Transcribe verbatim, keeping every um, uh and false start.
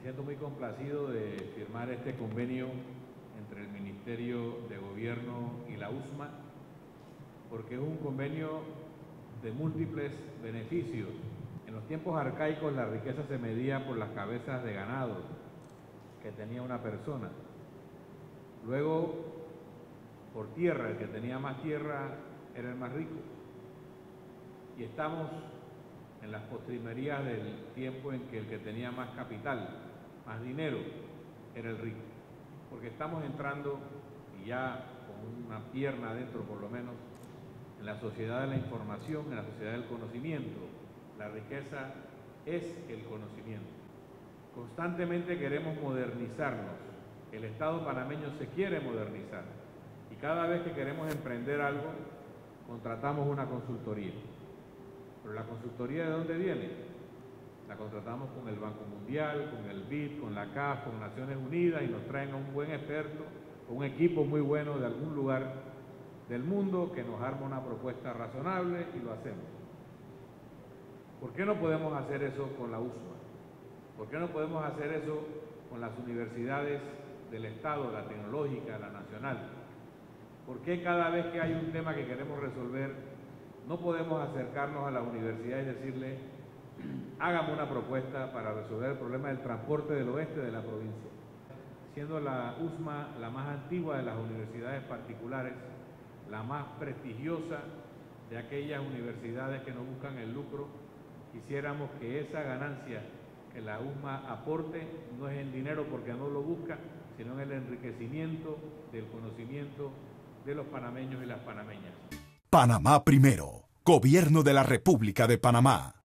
siento muy complacido de firmar este convenio entre el Ministerio de Gobierno y la U S M A, porque es un convenio de múltiples beneficios. En los tiempos arcaicos la riqueza se medía por las cabezas de ganado que tenía una persona. Luego, por tierra, el que tenía más tierra era el más rico. Y estamos en las postrimerías del tiempo en que el que tenía más capital, más dinero, era el rico. Porque estamos entrando, y ya con una pierna adentro por lo menos, en la sociedad de la información, en la sociedad del conocimiento. La riqueza es el conocimiento. Constantemente queremos modernizarnos. El Estado panameño se quiere modernizar. Y cada vez que queremos emprender algo, contratamos una consultoría. Pero la consultoría, ¿de dónde viene? La contratamos con el Banco Mundial, con el B I D, con la C A F, con Naciones Unidas, y nos traen a un buen experto, un equipo muy bueno de algún lugar del mundo que nos arma una propuesta razonable y lo hacemos. ¿Por qué no podemos hacer eso con la U S M A? ¿Por qué no podemos hacer eso con las universidades del Estado, la tecnológica, la nacional? ¿Por qué cada vez que hay un tema que queremos resolver no podemos acercarnos a la universidad y decirle, hágame una propuesta para resolver el problema del transporte del oeste de la provincia? Siendo la U S M A la más antigua de las universidades particulares, la más prestigiosa de aquellas universidades que no buscan el lucro, quisiéramos que esa ganancia que la U S M A aporte no es en dinero porque no lo busca, sino en el enriquecimiento del conocimiento de los panameños y las panameñas. Panamá Primero, Gobierno de la República de Panamá.